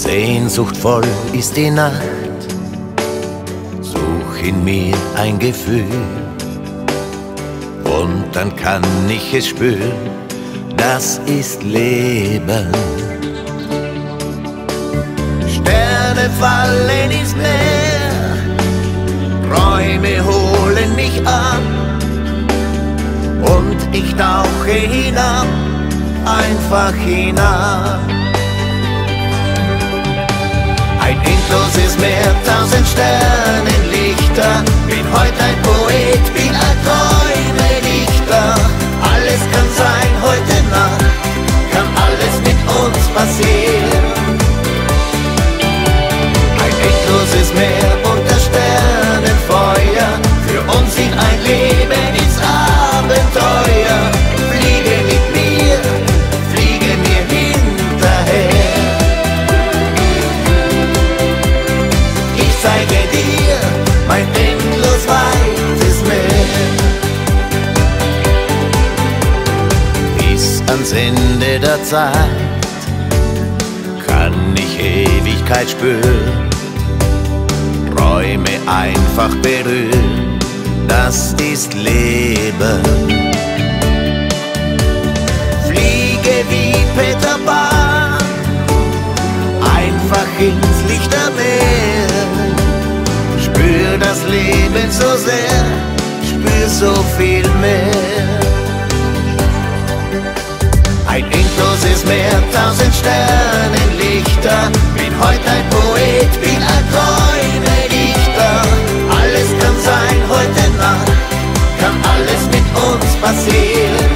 Sehnsuchtvoll ist die Nacht, such in mir ein Gefühl, und dann kann ich es spüren, das ist Leben. Sterne fallen ins Meer, Träume holen mich ab, und ich tauche hinab, einfach hinab. Ein endloses Meer, 1000 Sternenlichter, bin heute ein Poet, bin ein Träumedichter. Alles kann sein heute Nacht, kann alles mit uns passieren. Ein endloses Meer unter Sternenfeuer, für uns in ein Leben ins Abenteuer. Fliege mit mir, fliege mir hinterher. Ich zeige dir mein endlos weites Meer. Bis ans Ende der Zeit kann ich Ewigkeit spüren, Träume einfach berühren, das ist Leben. Fliege wie Peter Pan, einfach ins Lichtermeer. Spür das Leben so sehr, spür so viel mehr. Ein endloses Meer, 1000 Sternenlichter, bin heute ein Poet, bin ein Träumedichter. Alles kann sein heute Nacht, kann alles mit uns passieren.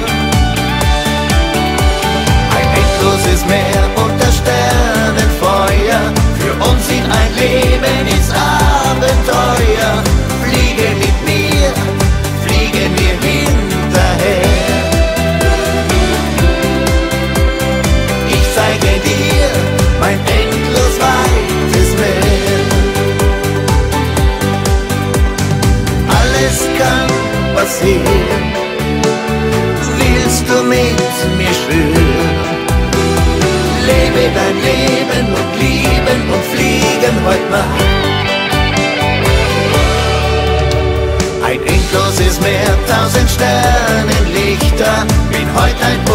Ein endloses Meer unter Sternenfeuer, für uns in ein Leben ins Abenteuer. Fliege mit mir, fliege mir hinterher. Ich zeige dir mein endlos weites Meer. Alles kann passieren, willst du mit mir schwören? Lebe dein Leben und lieben und fliegen heute Nacht. Ein endloses Meer, 1000 Sternenlichter, bin heute ein